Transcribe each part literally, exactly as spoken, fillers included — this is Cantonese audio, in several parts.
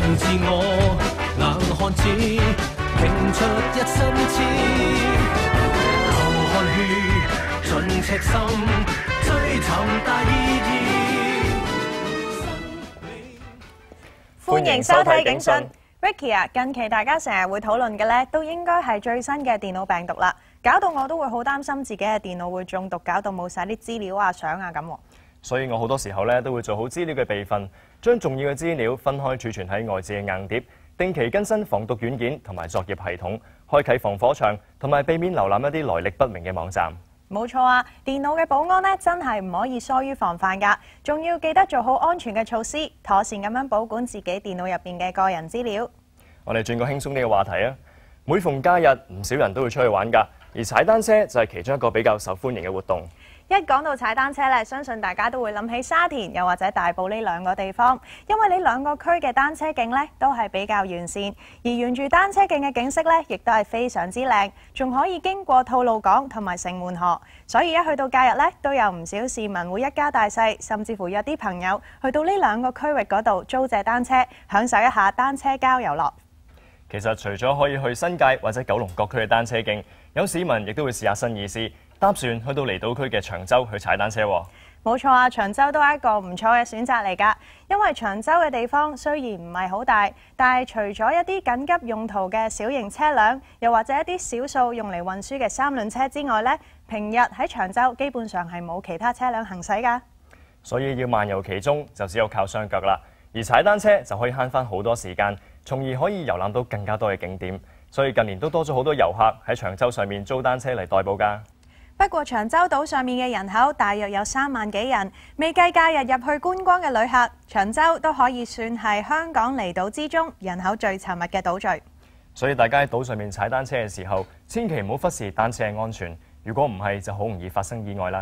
能自我，硬漢子拼出一身刺，流汗血盡赤心，追尋大意義。 歡迎收睇警訊。Ricky 啊，近期大家成日會討論嘅咧，都應該係最新嘅電腦病毒啦，搞到我都會好擔心自己嘅電腦會中毒，搞到冇晒啲資料啊、相啊咁。 所以我好多時候咧都會做好資料嘅備份，將重要嘅資料分開儲存喺外置嘅硬碟，定期更新防毒軟件同埋作業系統，開啟防火牆，同埋避免瀏覽一啲來歷不明嘅網站。 冇錯啊，電腦嘅保安咧真係唔可以疏於防範㗎，仲要記得做好安全嘅措施，妥善咁樣保管自己電腦入邊嘅個人資料。 我哋轉個輕鬆啲嘅話題啊！每逢假日，唔少人都會出去玩㗎，而踩單車就係其中一個比較受歡迎嘅活動。 一講到踩單車咧，相信大家都會諗起沙田又或者大埔呢兩個地方，因為呢兩個區嘅單車徑咧都係比較完善，而沿住單車徑嘅景色咧，亦都係非常之靚，仲可以經過吐露港同埋城門河，所以一去到假日咧，都有唔少市民會一家大細，甚至乎約啲朋友去到呢兩個區域嗰度租借單車，享受一下單車郊遊樂。 其實除咗可以去新界或者九龍各區嘅單車徑，有市民亦都會試下新意思，搭船去到離島區嘅長洲去踩單車喎。 冇錯啊，長洲都係一個唔錯嘅選擇嚟㗎，因為長洲嘅地方雖然唔係好大，但係除咗一啲緊急用途嘅小型車輛，又或者一啲少數用嚟運輸嘅三輪車之外呢，平日喺長洲基本上係冇其他車輛行駛㗎。 所以要漫遊其中，就只有靠雙腳啦。而踩單車就可以慳翻好多時間，從而可以遊覽到更加多嘅景點。所以近年都多咗好多遊客喺長洲上面租單車嚟代步㗎。 不過長洲島上面嘅人口大約有三萬幾人，未計假日入去觀光嘅旅客，長洲都可以算係香港離島之中人口最稠密嘅島嶼。 所以大家喺島上面踩單車嘅時候，千祈唔好忽視單車嘅安全。如果唔係，就好容易發生意外啦。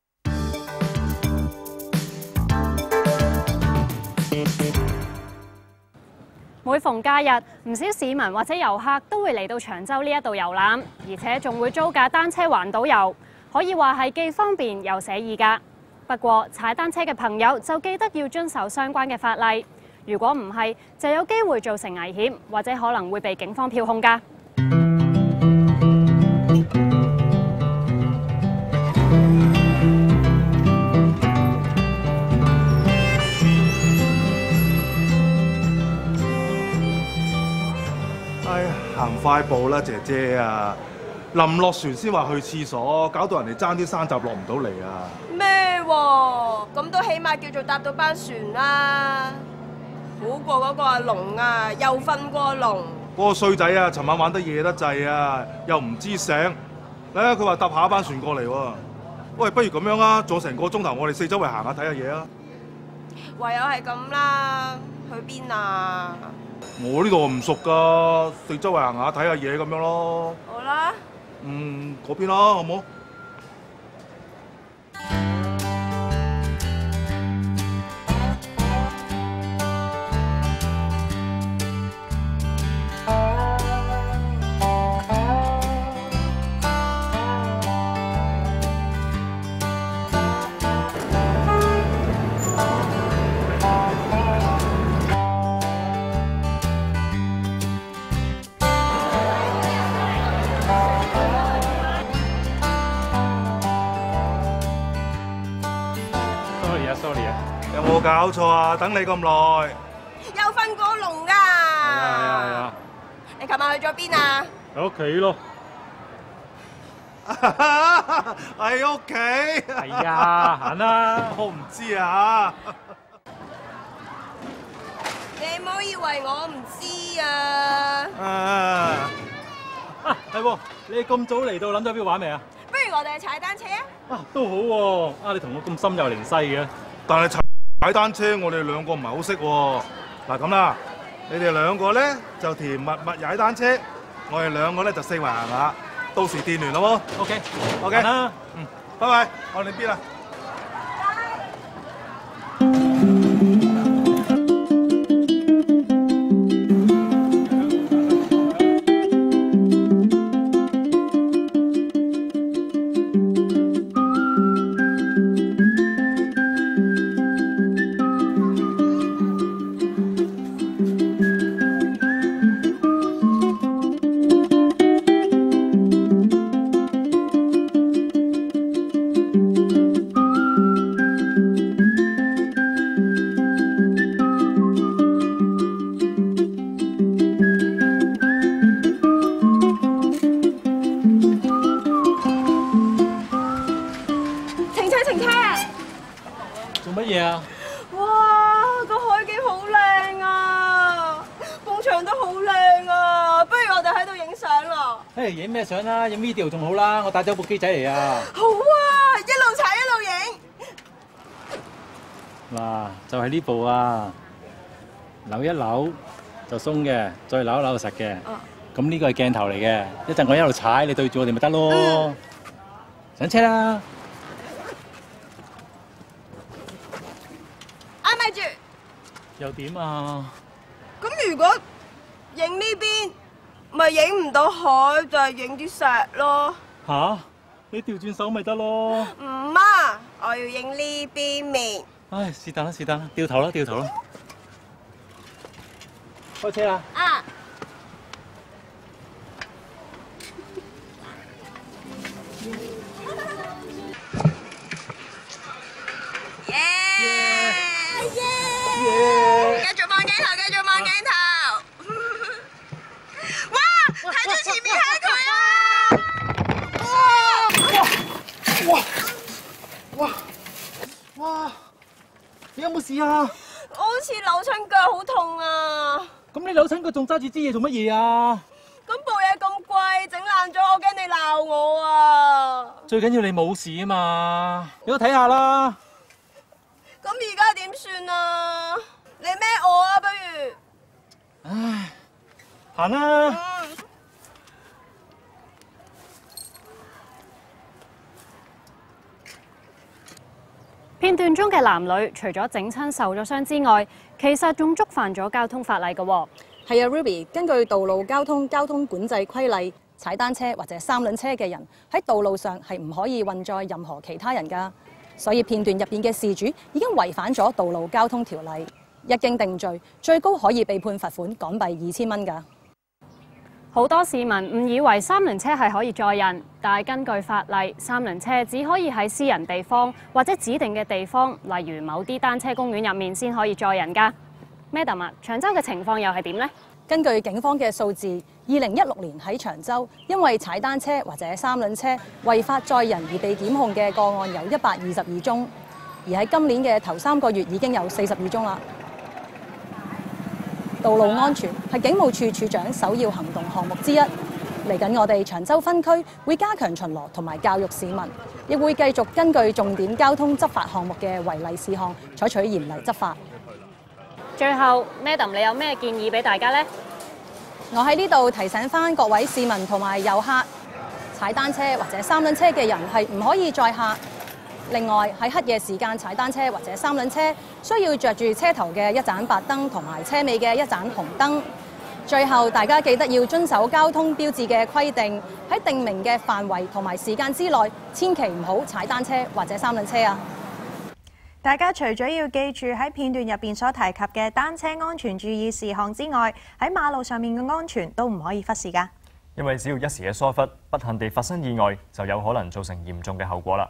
每逢假日，唔少市民或者遊客都會嚟到長洲呢一度遊覽，而且仲會租架單車環島遊，可以話係既方便又寫意㗎。不過踩單車嘅朋友就記得要遵守相關嘅法例，如果唔係，就有機會造成危險，或者可能會被警方票控㗎。 行快步啦，姐姐啊！臨落船先話去廁所，搞到人哋爭啲山閘落唔到嚟啊！ 咩喎？咁都起碼叫做搭到班船啦，好過嗰個阿龍啊，又瞓過龍。 嗰個衰仔啊，尋晚玩得夜得滯啊，又唔知醒。咧佢話搭下一班船過嚟喎。喂，不如咁樣啊，做成個鐘頭，我哋四周圍行下睇下嘢啊！ 唯有係咁啦，去邊啊？ 我呢度唔熟噶，四周圍行下睇下嘢咁樣咯。 好啦， 嗯，嗰邊啦，好冇？有冇搞錯啊？等你咁耐， 又瞓過龍㗎。 係啊係啊係啊！ 你琴晚去咗邊啊？ 喺屋企咯。 喺屋企。 係啊，行啦。 我唔知啊。 你唔好以為我唔知啊。 啊啊，係喎，你咁早嚟到，諗咗邊度玩未啊？ 不如我哋去踩單車啊！ 啊，都好喎。啊，你同我咁心有靈犀嘅。 但係踩單車，我哋兩個唔係好識喎。嗱咁啦，你哋兩個咧就甜蜜蜜踩單車，我哋兩個咧就四圍行下，到時電聯咯喎。 OK OK 啦， 嗯，拜拜，我哋邊啊？ 誒，影咩相啦？影 video 仲好啦，我帶咗部機仔嚟啊！ 好啊，一路踩一路影。 嗱，就係呢部啊，扭一扭就鬆嘅，再扭一扭就實嘅。咁呢個係鏡頭嚟嘅，一陣我一路踩，你對住我哋咪得咯。嗯、上車啦！ 啊，咪住！ 又點啊？ 咁如果影呢邊，咪影唔到海，就係影啲石咯。 吓？你調轉手咪得咯。 唔啊，我要影呢邊面。 唉，是但啦，是但啦，掉頭啦，掉頭啦。開車啦！ 啊！耶！耶！繼續望鏡頭，繼續望鏡頭。哇！睇住前面係佢啊！ 哇！哇！哇！你有冇事啊？ 我好似扭親腳，好痛啊！ 咁你扭親腳仲揸住支嘢做乜嘢啊？ 咁部嘢咁貴，整爛咗，我驚你鬧我啊！ 最緊要你冇事啊嘛，你都睇下啦。 咁而家點算啊？你孭我啊，不如？ 唉，行啦。 嗯片段中嘅男女除咗整親受咗傷之外，其實仲觸犯咗交通法例嘅喎。 係啊 ，Ruby， 根據道路交通交通管制規例，踩單車或者三輪車嘅人喺道路上係唔可以運載任何其他人㗎。所以片段入邊嘅事主已經違反咗道路交通條例，一經定罪，最高可以被判罰款港幣二千蚊㗎。 好多市民誤以為三輪車係可以載人，但係根據法例，三輪車只可以喺私人地方或者指定嘅地方，例如某啲單車公園入面先可以載人㗎。Madam 啊，長洲嘅情況又係點呢？ 根據警方嘅數字，二零一六年喺長洲因為踩單車或者三輪車違法載人而被檢控嘅個案有一百二十二宗，而喺今年嘅頭三個月已經有四十二宗啦。道路安全係警務處處長首要行動項目之一。嚟緊我哋長洲分區會加強巡邏同埋教育市民，亦會繼續根據重點交通執法項目嘅違例事項採取嚴厲執法。 最後 ，Madam 你有咩建議俾大家呢？ 我喺呢度提醒返各位市民同埋遊客，踩單車或者三輪車嘅人係唔可以載客。另外喺黑夜時間踩單車或者三輪車，需要着住車頭嘅一盞白燈同埋車尾嘅一盞紅燈。最後，大家記得要遵守交通標誌嘅規定，喺定明嘅範圍同埋時間之內，千祈唔好踩單車或者三輪車啊！ 大家除咗要記住喺片段入邊所提及嘅單車安全注意事項之外，喺馬路上面嘅安全都唔可以忽視㗎。 因為只要一時嘅疏忽，不幸地發生意外，就有可能造成嚴重嘅後果啦。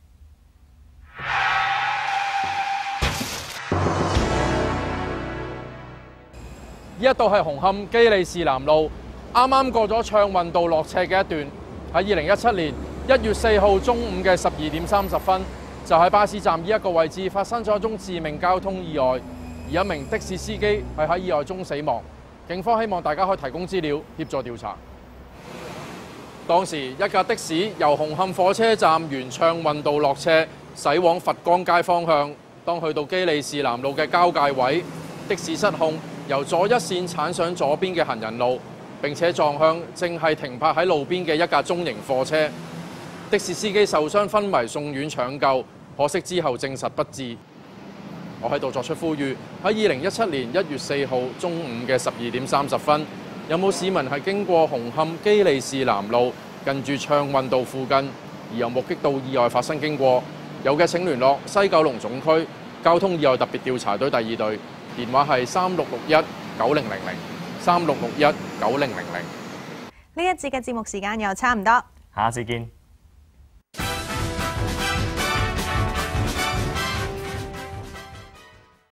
呢一度係紅磡基利士南路，啱啱過咗暢運道落斜嘅一段。喺二零一七年一月四號中午嘅十二點三十分，就喺巴士站呢一個位置發生咗一宗致命交通意外，而一名的士司機係喺意外中死亡。警方希望大家可以提供資料協助調查。當時一架的士由紅磡火車站沿暢運道落斜駛往佛光街方向，當去到基利士南路嘅交界位，的士失控，由左一線鏟上左邊嘅行人路，並且撞向正係停泊喺路邊嘅一架中型貨車。的士司機受傷昏迷送院搶救，可惜之後證實不治。我喺度作出呼籲，喺二零一七年一月四號中午嘅十二點三十分，有冇市民係經過紅磡基利士南路近住暢運道附近，而又目擊到意外發生經過？有嘅請聯絡西九龍總區交通意外特別調查隊第二隊，電話係三六六一九零零零三六六一九零零零。 呢一節嘅節目時間又差唔多， 下次見。